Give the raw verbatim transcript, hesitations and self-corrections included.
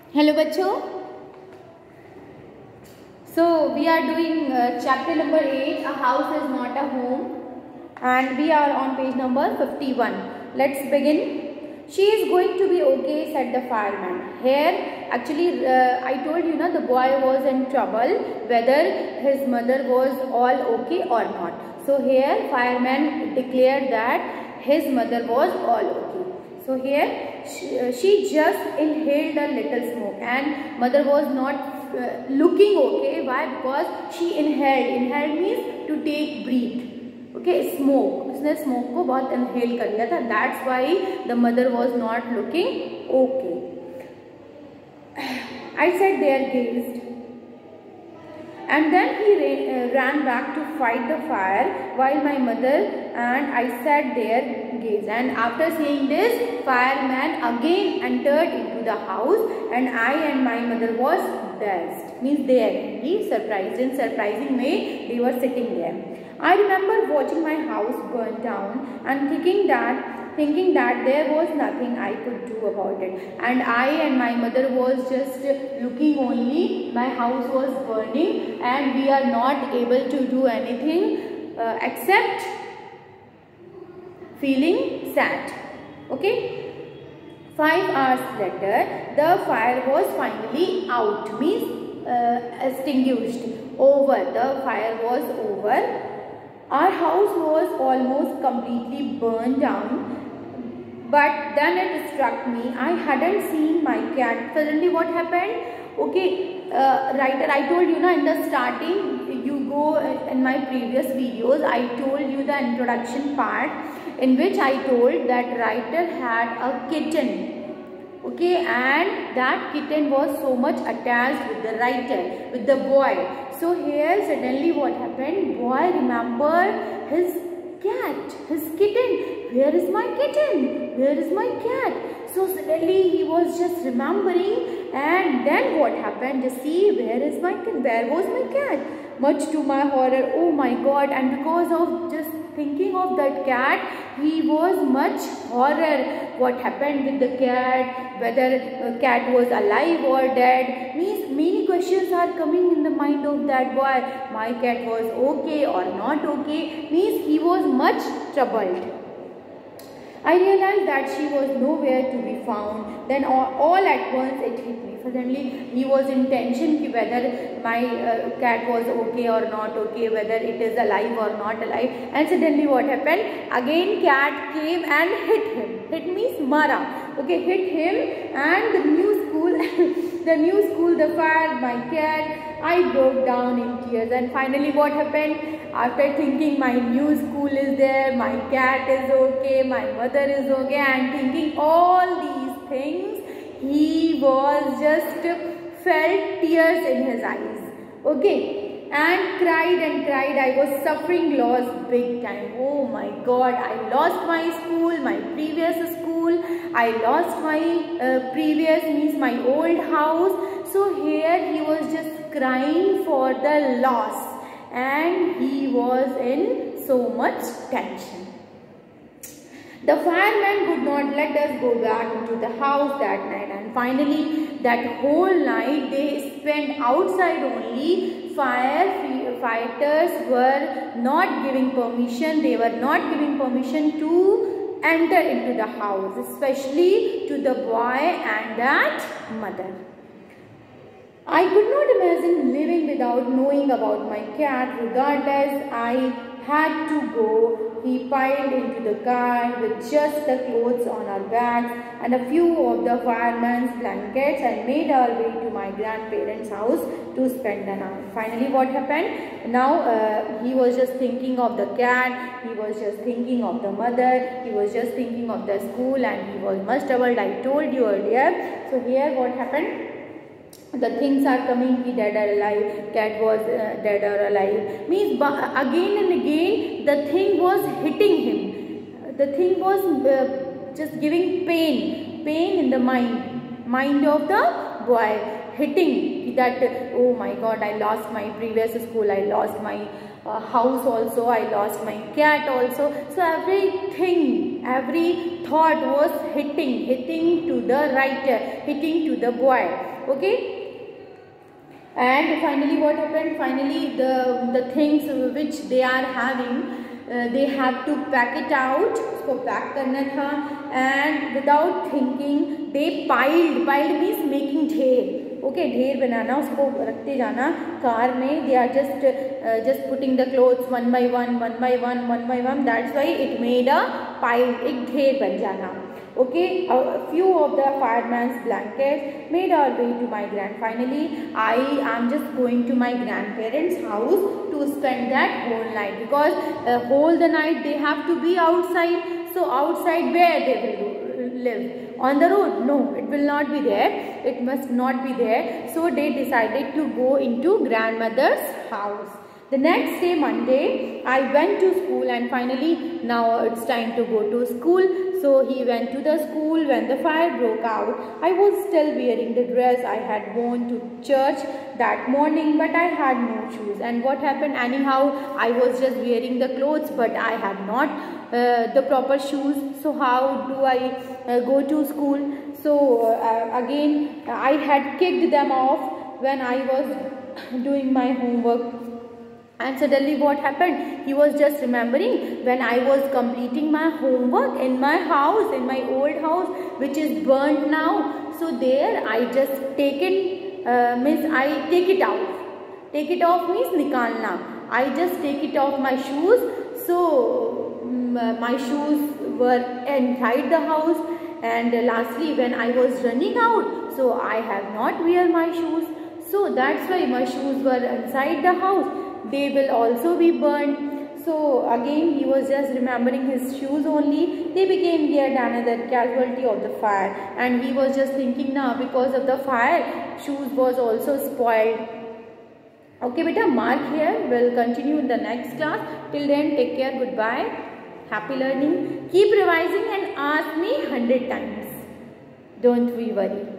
Hello बच्चों. So we are doing uh, chapter number eight. A house is not a home, and we are on page number fifty-one. Let's begin. She is going to be okay, said the fireman. Here, actually, uh, I told you, na, the boy was in trouble, whether his mother was all okay or not. So here, fireman declared that his mother was all okay. So here, she, uh, she just inhaled a little smoke, and mother was not uh, looking okay. Why? Because she inhaled. Inhaled means to take breathe. Okay, smoke. उसने smoke को बहुत inhale कर लिया था. That's why the mother was not looking okay. I sat there gazed, and then he ran, uh, ran back to fight the fire, while my mother and I sat there gazed. And after saying this, fireman again entered into the house, and I and my mother was dazed. Means there, he surprised. In surprising way, they were sitting there. I remember watching my house burn down and thinking that thinking that there was nothing I could do about it. And I and my mother was just looking only. My house was burning and we are not able to do anything uh, except feeling sad. Okay. Five hours later, the fire was finally out. Means uh, extinguished. Over. The fire was over. Our house was almost completely burned down, but then it struck me, I hadn't seen my cat. Suddenly what happened? Okay, uh, writer, I told you na, in the starting, you go in my previous videos, I told you the introduction part in which I told that writer had a kitten. Okay, and that kitten was so much attached with the writer, with the boy. So here suddenly what happened? Boy remembered his cat, his kitten. Where is my kitten? Where is my cat? So suddenly he was just remembering, and then what happened? Just see, where is my cat? Where was my cat? Much to my horror, oh my God! And because of just thinking of that cat, he was much horror. What happened with the cat? Whether the cat was alive or dead? Means many questions are coming in the mind of that boy. My cat was okay or not okay? Means he was much troubled. I realized that she was nowhere to be found. Then all, all at once it hit me. Suddenly he was in tension whether my uh, cat was okay or not okay, whether it is alive or not alive. And suddenly what happened? Again cat came and hit him. Hit means mara. Okay, hit him, and the new school, the new school, the fire, my cat. I broke down in tears. And finally what happened? After thinking my new school is there, my cat is okay, my mother is okay, and thinking all these things, he was just felt tears in his eyes. Okay, and cried and cried. I was suffering loss big time. Oh my God, I lost my school, my previous school. I lost my uh, previous means my old house. So here he was just crying for the loss. And he was in so much tension. The fireman would not let us go back into the house that night, and finally that whole night they spent outside only. Firefighters were not giving permission, they were not giving permission to enter into the house, especially to the boy and that mother. I could not imagine living without knowing about my cat. Regardless, I had to go. We piled into the car with just the clothes on our backs and a few of the fireman's blankets, and made our way to my grandparents' house to spend the night. Finally, what happened? Now, uh, he was just thinking of the cat, he was just thinking of the mother, he was just thinking of the school, and he was much troubled. I told you earlier. So here what happened? The things are coming, he dead or alive, cat was uh, dead or alive. Means again and again the thing was hitting him. The thing was uh, just giving pain, pain in the mind, mind of the boy, hitting that oh my god, I lost my previous school, I lost my uh, house also, I lost my cat also. So everything, every thought was hitting hitting to the writer, hitting to the boy. Okay, and finally what happened, finally the the things which they are having, uh, they have to pack it out, उसको pack करना था, and without thinking they piled, piled means making ढेर. Okay okay, ढेर बनाना, उसको रखते जाना car में. They are just just putting the clothes one by one one by one one by one, that's why it made a pile, एक ढेर बन जाना. Okay, a few of the fireman's blankets made our way to my grand. Finally, I am just going to my grandparents' house to spend that whole night, because uh, whole the night they have to be outside. So outside where they will live? On the road? No, it will not be there. It must not be there. So they decided to go into grandmother's house. The next day, Monday, I went to school, and finally now it's time to go to school. So he went to the school when the fire broke out. I was still wearing the dress I had worn to church that morning, but I had no shoes. And what happened? Anyhow, I was just wearing the clothes, but I had not uh, the proper shoes. So how do I uh, go to school? So uh, again, I had kicked them off when I was doing my homework. And suddenly what happened? He was just remembering when I was completing my homework in my house, in my old house, which is burnt now. So there I just take it, uh, means I take it out. Take it off means nikalna. I just take it off my shoes. So um, my shoes were inside the house. And uh, lastly, when I was running out, so I have not wear my shoes. So that's why my shoes were inside the house. They will also be burned. So again he was just remembering his shoes only. They became yet another casualty of the fire, and he was just thinking now, because of the fire shoes was also spoiled. Okay beta, mark here. We'll continue in the next class. Till then, take care. Goodbye. Happy learning. Keep revising and ask me hundred times. Don't be worried.